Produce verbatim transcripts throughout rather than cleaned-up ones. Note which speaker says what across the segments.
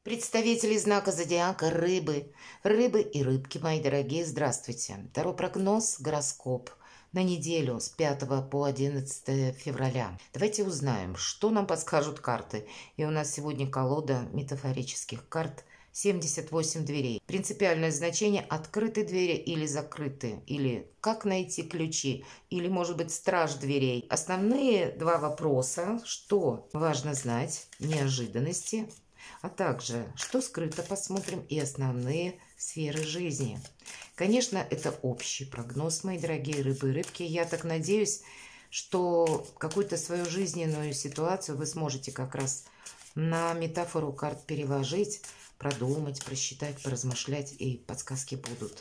Speaker 1: Представители знака зодиака Рыбы. Рыбы и рыбки, мои дорогие, здравствуйте. Таро прогноз, гороскоп на неделю с пятого по одиннадцатое февраля. Давайте узнаем, что нам подскажут карты. И у нас сегодня колода метафорических карт семьдесят восемь дверей. Принципиальное значение: открыты двери или закрыты, или как найти ключи, или, может быть, страж дверей. Основные два вопроса: что важно знать, неожиданности, а также что скрыто, посмотрим, и основные сферы жизни. Конечно, это общий прогноз, мои дорогие рыбы и рыбки. Я так надеюсь, что какую-то свою жизненную ситуацию вы сможете как раз на метафору карт переложить, продумать, просчитать, поразмышлять, и подсказки будут.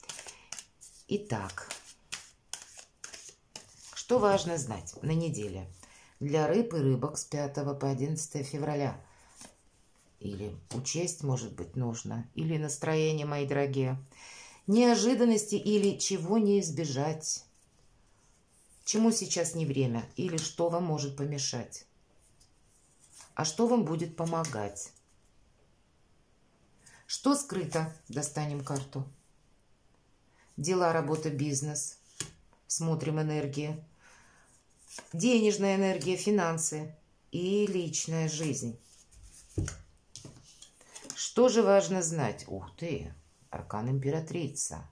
Speaker 1: Итак, что важно знать на неделе для рыб и рыбок с пятого по одиннадцатое февраля? Или учесть, может быть, нужно, или настроение, мои дорогие. Неожиданности или чего не избежать. Чему сейчас не время, или что вам может помешать. А что вам будет помогать. Что скрыто? Достанем карту. Дела, работа, бизнес. Смотрим энергии. Денежная энергия, финансы и личная жизнь. Что же важно знать? Ух ты, аркан императрица.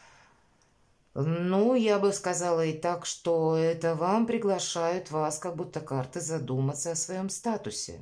Speaker 1: Ну, я бы сказала и так, что это вам приглашают вас, как будто карты, задуматься о своем статусе.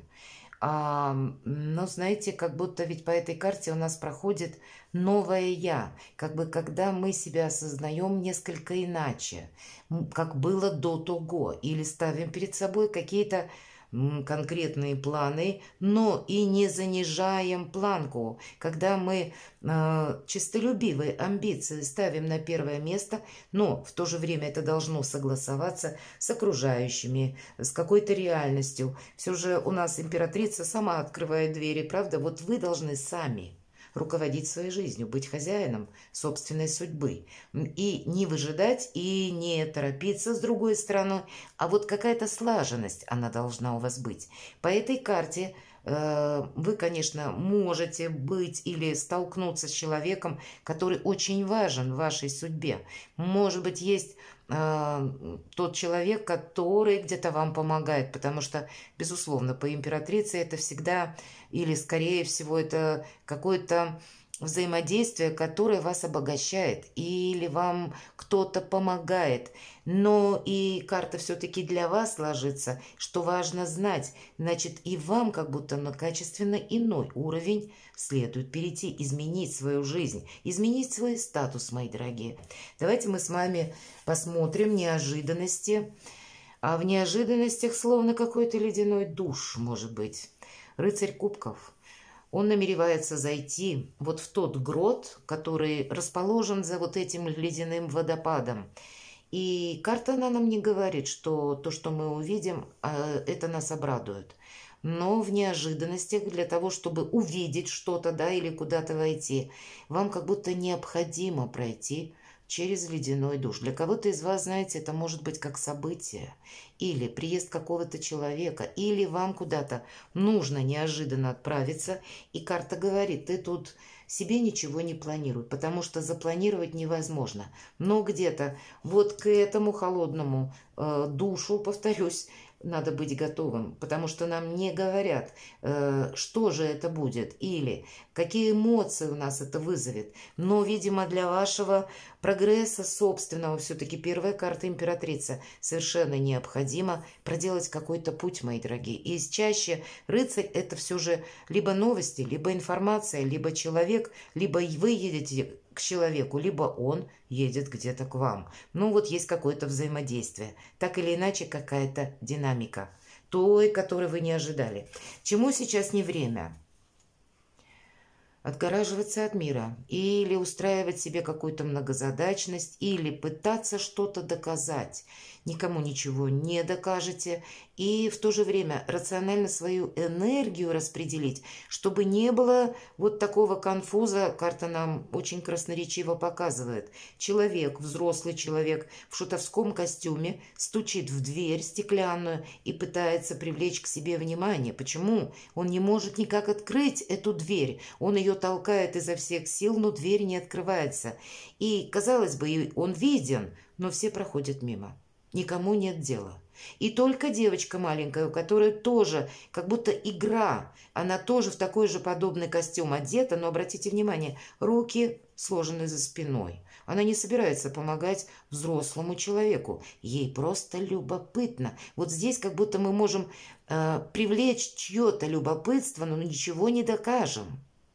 Speaker 1: А, но знаете, как будто ведь по этой карте у нас проходит новое «я». Как бы когда мы себя осознаем несколько иначе, как было до того. Или ставим перед собой какие-то конкретные планы, но и не занижаем планку. Когда мы э, честолюбивые амбиции ставим на первое место, но в то же время это должно согласоваться с окружающими, с какой-то реальностью. Все же у нас императрица сама открывает двери, правда? Вот вы должны сами руководить своей жизнью, быть хозяином собственной судьбы. И не выжидать, и не торопиться с другой стороны, а вот какая-то слаженность, она должна у вас быть. По этой карте э, вы, конечно, можете быть или столкнуться с человеком, который очень важен в вашей судьбе. Может быть, есть э, тот человек, который где-то вам помогает, потому что, безусловно, по императрице это всегда, или, скорее всего, это какое-то взаимодействие, которое вас обогащает, или вам кто-то помогает. Но и карта все-таки для вас ложится, что важно знать. Значит, и вам как будто на качественно иной уровень следует перейти, изменить свою жизнь, изменить свой статус, мои дорогие. Давайте мы с вами посмотрим неожиданности. А в неожиданностях словно какой-то ледяной душ, может быть. Рыцарь кубков. Он намеревается зайти вот в тот грот, который расположен за вот этим ледяным водопадом. И карта, она нам не говорит, что то, что мы увидим, это нас обрадует. Но в неожиданностях для того, чтобы увидеть что-то, да, или куда-то войти, вам как будто необходимо пройти через ледяной душ. Для кого-то из вас, знаете, это может быть как событие, или приезд какого-то человека, или вам куда-то нужно неожиданно отправиться, и карта говорит: ты тут себе ничего не планируй, потому что запланировать невозможно. Но где-то вот к этому холодному э, душу, повторюсь, надо быть готовым, потому что нам не говорят, э, что же это будет или какие эмоции у нас это вызовет. Но, видимо, для вашего прогресса собственного все-таки первая карта императрица. Совершенно необходимо проделать какой-то путь, мои дорогие. И чаще рыцарь — это все же либо новости, либо информация, либо человек, либо вы едете к человеку, либо он едет где-то к вам. Ну вот есть какое-то взаимодействие. Так или иначе, какая-то динамика. Той, которой вы не ожидали. Чему сейчас не время? отгораживаться от мира, или устраивать себе какую-то многозадачность, или пытаться что-то доказать. Никому ничего не докажете, и в то же время рационально свою энергию распределить, чтобы не было вот такого конфуза. Карта нам очень красноречиво показывает. Человек, взрослый человек в шутовском костюме стучит в дверь стеклянную и пытается привлечь к себе внимание. Почему? Он не может никак открыть эту дверь. Он ее толкает изо всех сил, но дверь не открывается. И, казалось бы, он виден, но все проходят мимо. Никому нет дела. И только девочка маленькая, у которой тоже как будто игра, она тоже в такой же подобный костюм одета, но обратите внимание, руки сложены за спиной. Она не собирается помогать взрослому человеку. Ей просто любопытно. Вот здесь как будто мы можем э, привлечь чье-то любопытство, но ничего не докажем.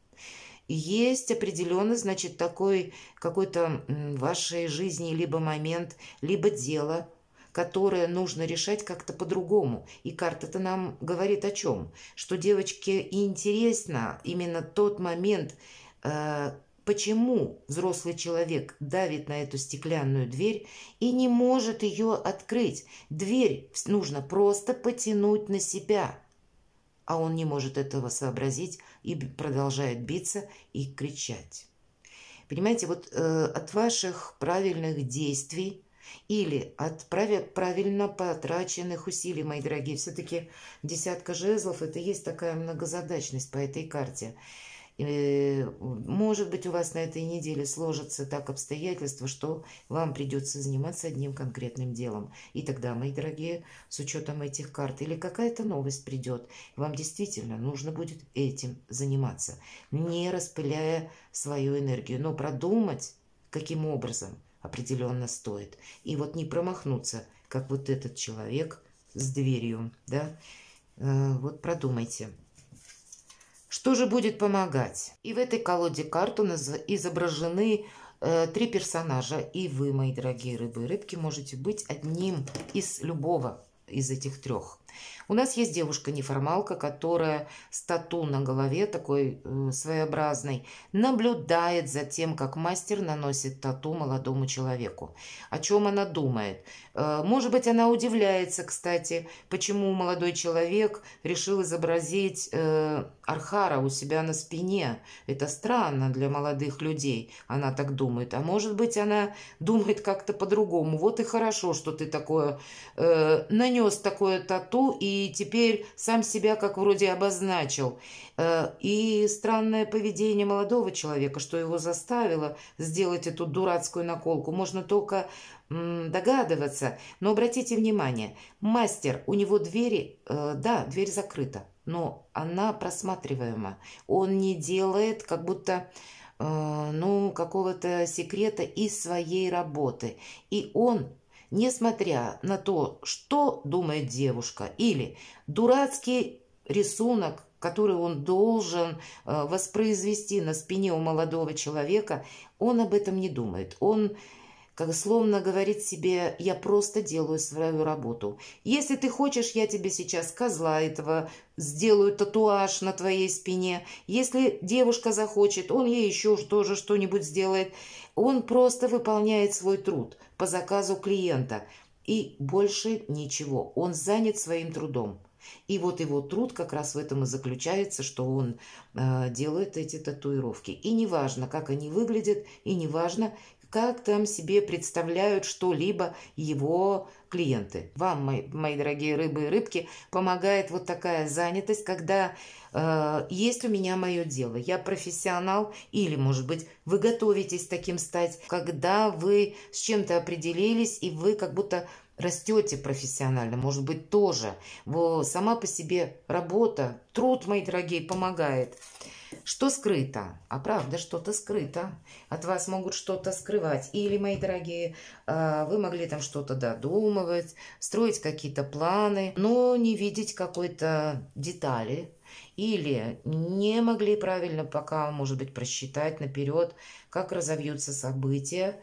Speaker 1: Есть определенно, значит, такой какой-то в вашей жизни либо момент, либо дело, которое нужно решать как-то по-другому. И карта-то нам говорит о чем? Что девочке интересно именно тот момент, э, почему взрослый человек давит на эту стеклянную дверь и не может ее открыть. Дверь нужно просто потянуть на себя. А он не может этого сообразить и продолжает биться и кричать. Понимаете, вот э, от ваших правильных действий или от правильно потраченных усилий, мои дорогие, все-таки десятка жезлов – это есть такая многозадачность по этой карте. Может быть, у вас на этой неделе сложатся так обстоятельства, что вам придется заниматься одним конкретным делом. И тогда, мои дорогие, с учетом этих карт, или какая-то новость придет, вам действительно нужно будет этим заниматься, не распыляя свою энергию. Но продумать, каким образом, определенно стоит. И вот не промахнуться, как вот этот человек с дверью, да, вот продумайте. Что же будет помогать? И в этой колоде карт у нас изображены э, три персонажа. И вы, мои дорогие рыбы и рыбки, можете быть одним из любого из этих трех. У нас есть девушка-неформалка, которая с тату на голове, такой э, своеобразной, наблюдает за тем, как мастер наносит тату молодому человеку. О чем она думает? Э, может быть, она удивляется, кстати, почему молодой человек решил изобразить э, архара у себя на спине. Это странно для молодых людей, она так думает. А может быть, она думает как-то по-другому. Вот и хорошо, что ты такое э, нанес такое тату, и И теперь сам себя как вроде обозначил. И странное поведение молодого человека, что его заставило сделать эту дурацкую наколку, можно только догадываться. Но обратите внимание, мастер, у него двери, да, дверь закрыта, но она просматриваема. Он не делает как будто ну, какого-то секрета из своей работы. И он, несмотря на то, что думает девушка, или дурацкий рисунок, который он должен э, воспроизвести на спине у молодого человека, он об этом не думает. Он как словно говорит себе: я просто делаю свою работу. Если ты хочешь, я тебе сейчас козла этого сделаю, татуаж на твоей спине. Если девушка захочет, он ей еще тоже что-нибудь сделает. Он просто выполняет свой труд по заказу клиента. И больше ничего. Он занят своим трудом. И вот его труд как раз в этом и заключается, что он э, делает эти татуировки. И неважно, как они выглядят, и неважно, как там себе представляют что-либо его клиенты. Вам, мои, мои дорогие рыбы и рыбки, помогает вот такая занятость, когда э, есть у меня мое дело, я профессионал, или, может быть, вы готовитесь таким стать, когда вы с чем-то определились, и вы как будто растете профессионально, может быть, тоже. Вы, сама по себе работа, труд, мои дорогие, помогает. Что скрыто? А правда, что-то скрыто. От вас могут что-то скрывать. Или, мои дорогие, вы могли там что-то додумывать, строить какие-то планы, но не видеть какой-то детали. Или не могли правильно пока, может быть, просчитать наперед, как разовьются события.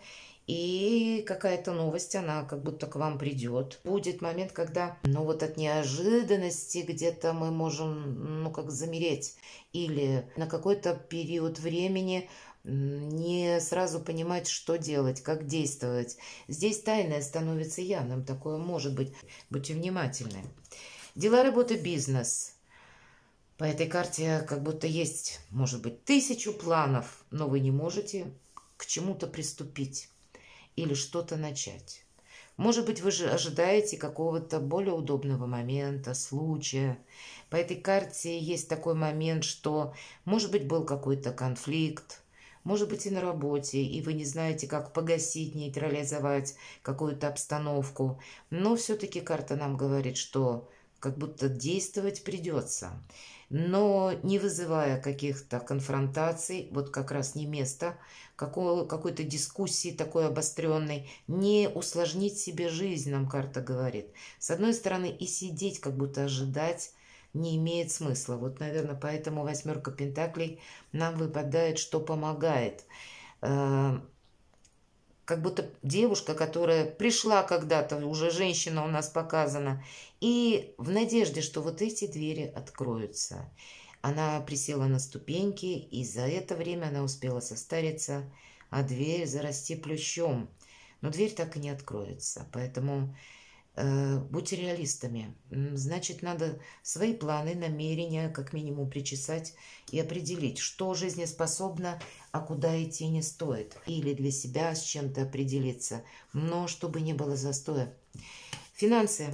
Speaker 1: и какая-то новость, она как будто к вам придет. Будет момент, когда, ну вот от неожиданности где-то мы можем, ну как замереть, или на какой-то период времени не сразу понимать, что делать, как действовать. Здесь тайное становится явным, такое может быть. Будьте внимательны. Дела, работа, бизнес. По этой карте как будто есть, может быть, тысячу планов, но вы не можете к чему-то приступить или что-то начать. Может быть, вы же ожидаете какого-то более удобного момента, случая. По этой карте есть такой момент, что, может быть, был какой-то конфликт, может быть, и на работе, и вы не знаете, как погасить, нейтрализовать какую-то обстановку. Но все-таки карта нам говорит, что как будто действовать придется, но не вызывая каких-то конфронтаций, вот как раз не место какой- какой-то дискуссии такой обостренной, не усложнить себе жизнь, нам карта говорит. С одной стороны, и сидеть, как будто ожидать, не имеет смысла. Вот, наверное, поэтому восьмерка пентаклей нам выпадает, что помогает. Э, Как будто девушка, которая пришла когда-то, уже женщина у нас показана, и в надежде, что вот эти двери откроются. Она присела на ступеньки, и за это время она успела состариться, а дверь зарасти плющом. Но дверь так и не откроется. Поэтому э, будьте реалистами. М, Значит, надо свои планы, намерения как минимум причесать и определить, что жизнеспособно, а куда идти не стоит. Или для себя с чем-то определиться, но чтобы не было застоя. Финансы.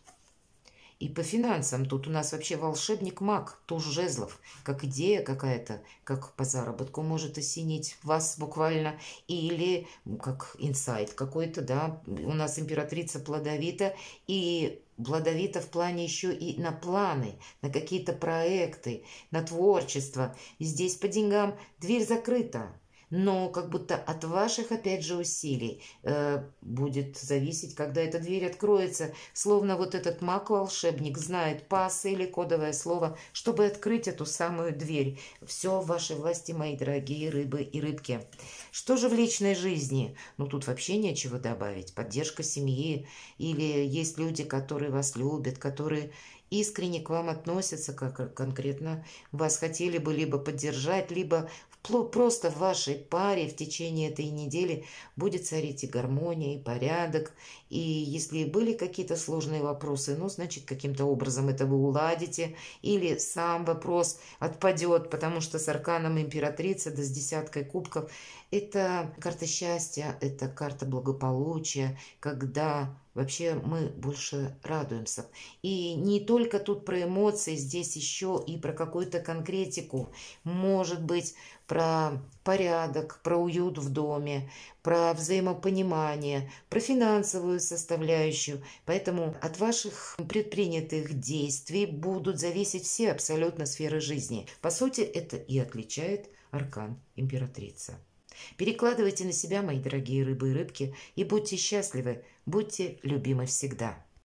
Speaker 1: И по финансам тут у нас вообще волшебник-маг, туз жезлов, как идея какая-то, как по заработку может осенить вас буквально, или как инсайт какой-то, да, у нас императрица плодовита, и плодовита в плане еще и на планы, на какие-то проекты, на творчество. Здесь по деньгам дверь закрыта. Но как будто от ваших, опять же, усилий э, будет зависеть, когда эта дверь откроется. Словно вот этот маг-волшебник знает пасы или кодовое слово, чтобы открыть эту самую дверь. Все в вашей власти, мои дорогие рыбы и рыбки. Что же в личной жизни? Ну, тут вообще нечего добавить. Поддержка семьи. Или есть люди, которые вас любят, которые искренне к вам относятся, как конкретно вас хотели бы либо поддержать, либо просто в вашей паре в течение этой недели будет царить и гармония, и порядок. И если были какие-то сложные вопросы, ну, значит, каким-то образом это вы уладите. Или сам вопрос отпадет, потому что с арканом императрица, да с десяткой кубков, это карта счастья, это карта благополучия, когда вообще мы больше радуемся. И не только тут про эмоции, здесь еще и про какую-то конкретику. Может быть, про порядок, про уют в доме, про взаимопонимание, про финансовую составляющую. Поэтому от ваших предпринятых действий будут зависеть все абсолютно сферы жизни. По сути, это и отличает аркан императрица. Перекладывайте на себя, мои дорогие рыбы и рыбки, и будьте счастливы, будьте любимы всегда.